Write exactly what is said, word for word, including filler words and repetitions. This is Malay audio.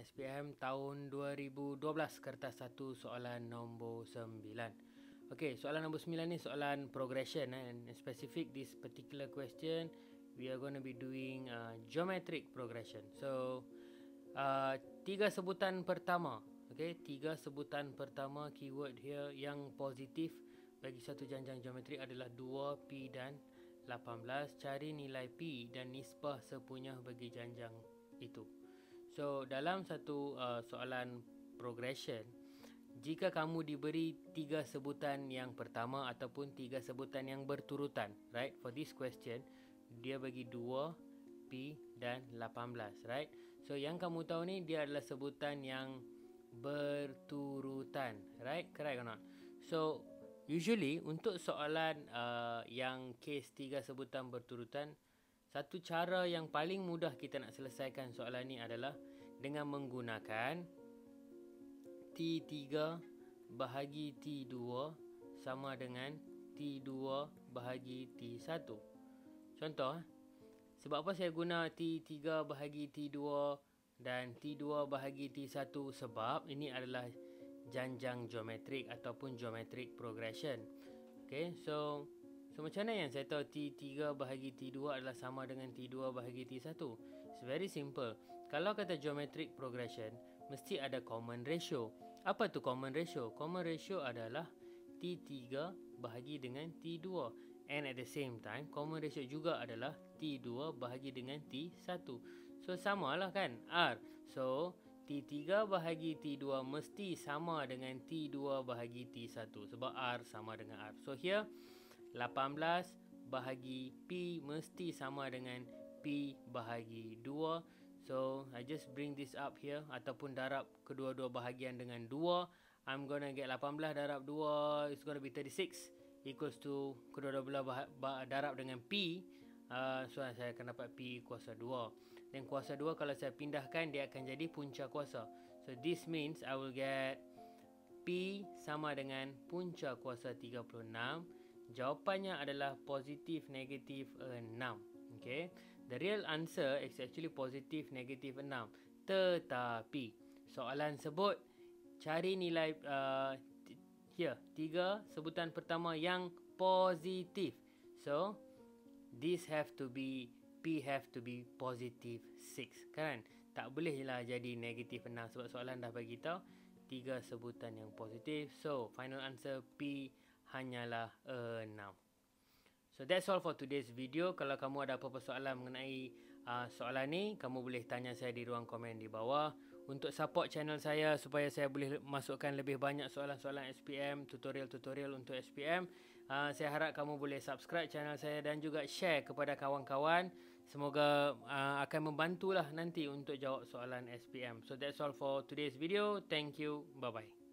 S P M tahun dua ribu dua belas, kertas satu, soalan nombor sembilan. Okay, soalan nombor sembilan ni soalan progression, eh, and specific this particular question we are going to be doing uh, geometric progression. So uh, tiga sebutan pertama, okay, tiga sebutan pertama keyword here yang positif bagi satu janjang geometrik adalah dua, P dan lapan belas. Cari nilai P dan nisbah sepunyah bagi janjang itu. So dalam satu uh, soalan progression, jika kamu diberi tiga sebutan yang pertama ataupun tiga sebutan yang berturutan, right? For this question, dia bagi dua, P dan lapan belas, right? So yang kamu tahu ni dia adalah sebutan yang berturutan, right? Correct or not? So usually untuk soalan uh, yang case tiga sebutan berturutan, satu cara yang paling mudah kita nak selesaikan soalan ni adalah dengan menggunakan T tiga bahagi T dua sama dengan T dua bahagi T satu. Contoh, sebab apa saya guna T tiga bahagi T dua dan T dua bahagi T satu? Sebab ini adalah janjang geometrik ataupun geometric progression. Okay, so So macam mana yang saya tahu T tiga bahagi T dua adalah sama dengan T dua bahagi T satu? It's very simple. Kalau kata geometric progression, mesti ada common ratio. Apa tu common ratio? Common ratio adalah T tiga bahagi dengan T dua. And at the same time, common ratio juga adalah T dua bahagi dengan T satu. So samalah kan R. So T tiga bahagi T dua mesti sama dengan T dua bahagi T satu. Sebab R sama dengan R. So here lapan belas bahagi P mesti sama dengan P bahagi dua. So I just bring this up here ataupun darab kedua-dua bahagian dengan dua. I'm gonna get lapan belas darab dua, it's gonna be thirty-six equals to kedua-dua belah bah- bah- darab dengan P. Uh, so saya akan dapat P kuasa dua. Dan kuasa dua kalau saya pindahkan dia akan jadi punca kuasa. So this means I will get P sama dengan punca kuasa tiga puluh enam. Jawapannya adalah positif negatif enam. Okay. The real answer is actually positif negatif enam. Tetapi soalan sebut cari nilai uh, here tiga sebutan pertama yang positif. So this have to be P have to be positive six, kan? Tak bolehlah jadi negatif enam sebab soalan dah bagi tahu tiga sebutan yang positif. So final answer P hanyalah enam. So that's all for today's video. Kalau kamu ada apa-apa soalan mengenai uh, soalan ni, kamu boleh tanya saya di ruang komen di bawah. Untuk support channel saya supaya saya boleh masukkan lebih banyak soalan-soalan S P M, tutorial-tutorial untuk S P M, uh, saya harap kamu boleh subscribe channel saya dan juga share kepada kawan-kawan. Semoga uh, akan membantulah nanti untuk jawab soalan S P M. So that's all for today's video. Thank you. Bye-bye.